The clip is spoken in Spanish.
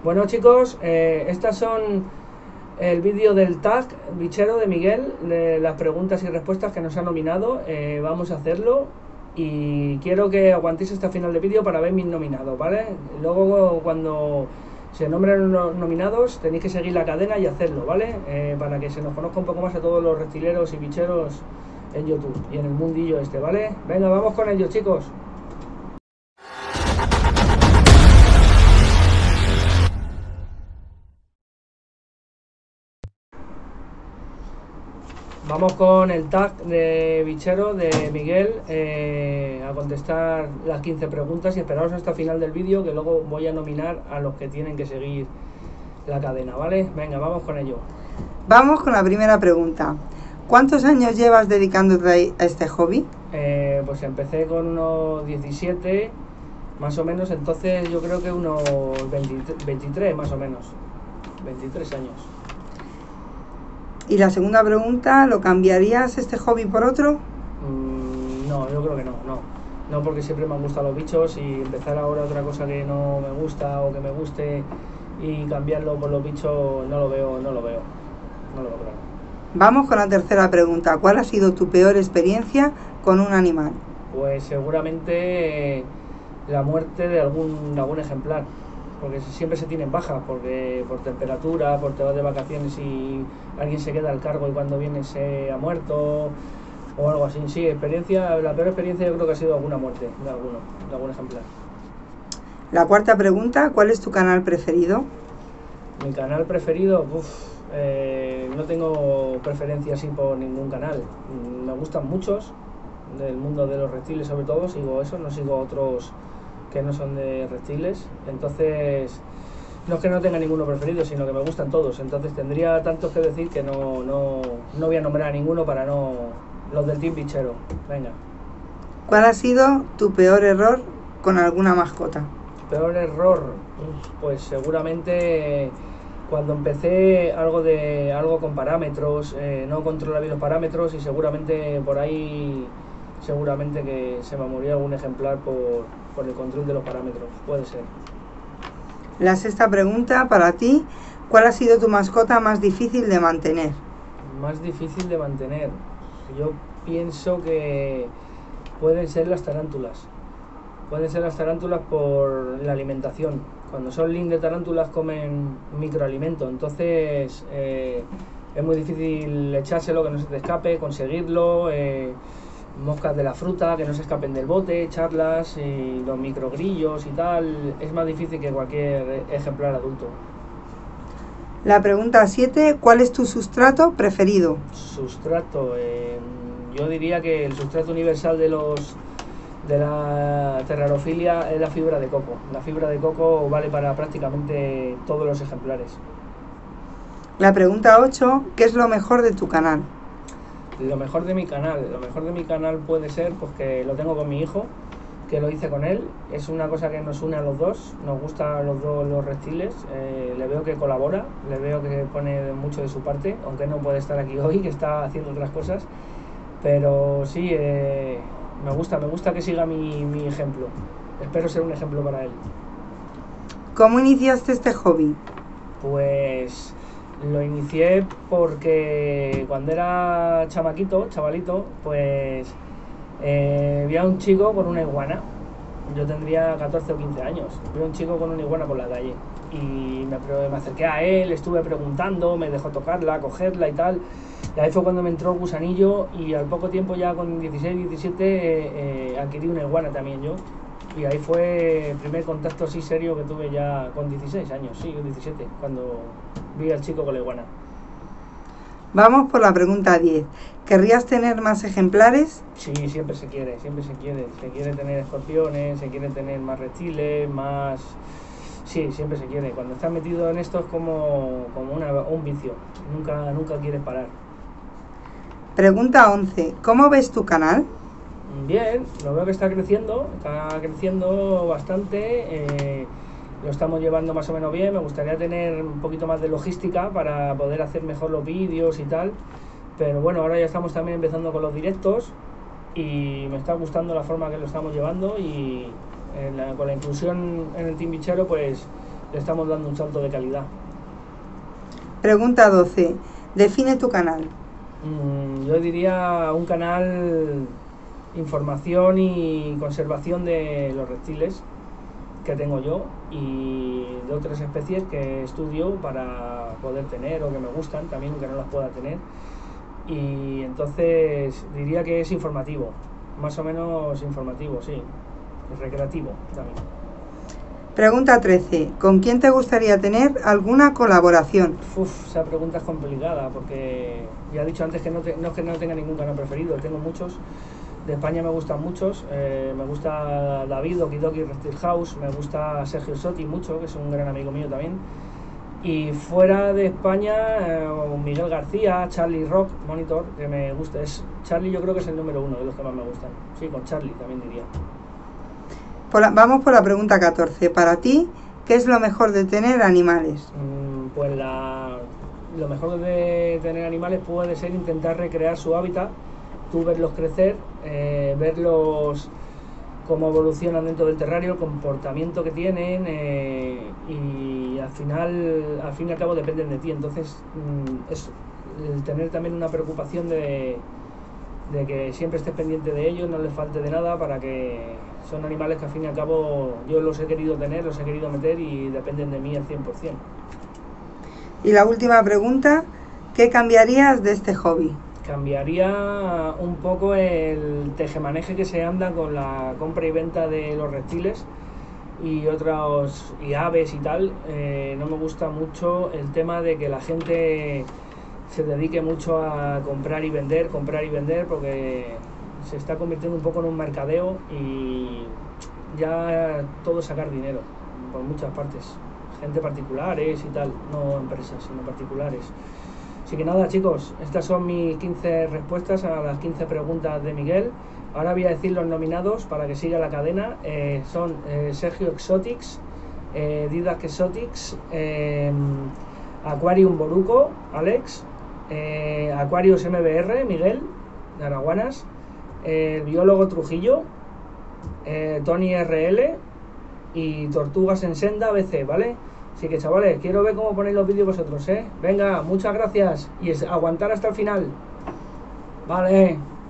Bueno chicos, estas son el vídeo del tag bichero de Miguel, de las preguntas y respuestas que nos ha nominado. Vamos a hacerlo y quiero que aguantéis hasta el final del vídeo para ver mis nominados, ¿vale? Luego cuando se nombren los nominados tenéis que seguir la cadena y hacerlo, ¿vale? Para que se nos conozca un poco más a todos los reptileros y bicheros en YouTube y en el mundillo este, ¿vale? Venga, vamos con ellos, chicos. Vamos con el tag de bichero de Miguel a contestar las 15 preguntas y esperaos hasta el final del vídeo, que luego voy a nominar a los que tienen que seguir la cadena, ¿vale? Venga, vamos con ello. Vamos con la primera pregunta. ¿Cuántos años llevas dedicándote a este hobby? Pues empecé con unos 17, más o menos, entonces yo creo que unos 23 más o menos, 23 años. Y la segunda pregunta, ¿lo cambiarías este hobby por otro? No, yo creo que no, porque siempre me han gustado los bichos y empezar ahora otra cosa que no me gusta o que me guste y cambiarlo por los bichos no lo veo claro. Vamos con la tercera pregunta. ¿Cuál ha sido tu peor experiencia con un animal? Pues seguramente la muerte de algún ejemplar, porque siempre se tienen bajas, porque por temperatura, por te vas de vacaciones y alguien se queda al cargo y cuando viene se ha muerto o algo así. Sí, la peor experiencia yo creo que ha sido alguna muerte de algún ejemplar. La cuarta pregunta, ¿cuál es tu canal preferido? Mi canal preferido, no tengo preferencia así por ningún canal. Me gustan muchos, del mundo de los reptiles sobre todo, sigo eso, no sigo otros que no son de reptiles. Entonces, no es que no tenga ninguno preferido, sino que me gustan todos. Entonces tendría tantos que decir que no voy a nombrar a ninguno para no... Los del team bichero, venga. ¿Cuál ha sido tu peor error con alguna mascota? Peor error, pues seguramente cuando empecé algo con parámetros, no controlaba bien los parámetros y seguramente por ahí que se me murió algún ejemplar por el control de los parámetros, puede ser. La sexta pregunta para ti, ¿cuál ha sido tu mascota más difícil de mantener? Más difícil de mantener, yo pienso que pueden ser las tarántulas. Pueden ser las tarántulas por la alimentación. Cuando son link de tarántulas comen microalimento, entonces es muy difícil echárselo, que no se te escape, conseguirlo, moscas de la fruta, que no se escapen del bote, echarlas, y los microgrillos y tal, es más difícil que cualquier ejemplar adulto. La pregunta 7, ¿cuál es tu sustrato preferido? Sustrato, yo diría que el sustrato universal de la terrarofilia es la fibra de coco. La fibra de coco vale para prácticamente todos los ejemplares. La pregunta 8, ¿qué es lo mejor de tu canal? Lo mejor de mi canal puede ser pues que lo tengo con mi hijo, que lo hice con él. Es una cosa que nos une a los dos, nos gustan a los dos los reptiles. Le veo que colabora, le veo que pone mucho de su parte, aunque no puede estar aquí hoy, que está haciendo otras cosas. Pero sí, me gusta que siga mi ejemplo. Espero ser un ejemplo para él. ¿Cómo iniciaste este hobby? Pues lo inicié porque cuando era chavalito, pues vi a un chico con una iguana. Yo tendría 14 o 15 años. Vi a un chico con una iguana por la calle y me acerqué a él, estuve preguntando, me dejó tocarla, cogerla y tal. Y ahí fue cuando me entró el gusanillo y al poco tiempo, ya con 16, 17, adquirí una iguana también yo. Y ahí fue el primer contacto así serio que tuve ya con 16 años, sí, con 17, cuando vi al chico con la iguana. Vamos por la pregunta 10. ¿Querrías tener más ejemplares? Sí, siempre se quiere. Se quiere tener escorpiones, se quiere tener más reptiles, más... Sí, siempre se quiere. Cuando estás metido en esto es como un vicio. Nunca quieres parar. Pregunta 11. ¿Cómo ves tu canal? Bien, lo veo que está creciendo bastante. Lo estamos llevando más o menos bien. Me gustaría tener un poquito más de logística para poder hacer mejor los vídeos y tal. Pero bueno, ahora ya estamos también empezando con los directos y me está gustando la forma que lo estamos llevando y con la inclusión en el team bichero pues le estamos dando un salto de calidad. Pregunta 12. Define tu canal. Yo diría un canal información y conservación de los reptiles que tengo yo y de otras especies que estudio para poder tener o que me gustan también, que no las pueda tener. Y entonces diría que es informativo, más o menos informativo, sí, recreativo también. Pregunta 13. ¿Con quién te gustaría tener alguna colaboración? Esa pregunta es complicada porque ya he dicho antes que no es que no tenga ningún canal preferido, tengo muchos. De España me gustan muchos, me gusta David, Okidoki Reptile House, me gusta Sergio Sotti mucho, que es un gran amigo mío también. Y fuera de España, Miguel García, Charlie Rock, Monitor, que me gusta. Charlie yo creo que es el número 1 de los que más me gustan. Sí, con Charlie también diría. Vamos por la pregunta 14. Para ti, ¿qué es lo mejor de tener animales? Pues lo mejor de tener animales puede ser intentar recrear su hábitat, tú verlos crecer, verlos cómo evolucionan dentro del terrario, el comportamiento que tienen y al fin y al cabo dependen de ti. Entonces es el tener también una preocupación de que siempre estés pendiente de ellos, no les falte de nada, para que son animales que al fin y al cabo yo los he querido tener, los he querido meter y dependen de mí al 100%. Y la última pregunta, ¿qué cambiarías de este hobby? Cambiaría un poco el tejemaneje que se anda con la compra y venta de los reptiles y otros y aves y tal. No me gusta mucho el tema de que la gente se dedique mucho a comprar y vender, porque se está convirtiendo un poco en un mercadeo y ya todo es sacar dinero por muchas partes, gente particulares y tal, no empresas sino particulares. Así que nada, chicos, estas son mis 15 respuestas a las 15 preguntas de Miguel. Ahora voy a decir los nominados para que siga la cadena. Son Sergio Exotics, Didac Exotics, Aquarium Boruco, Alex, Aquarius MBR, Miguel, de Araguanas, Biólogo Trujillo, Tony RL y Tortugas en Senda BC, ¿vale? Así que chavales, quiero ver cómo ponéis los vídeos vosotros, ¿eh? Venga, muchas gracias y aguantar hasta el final. Vale.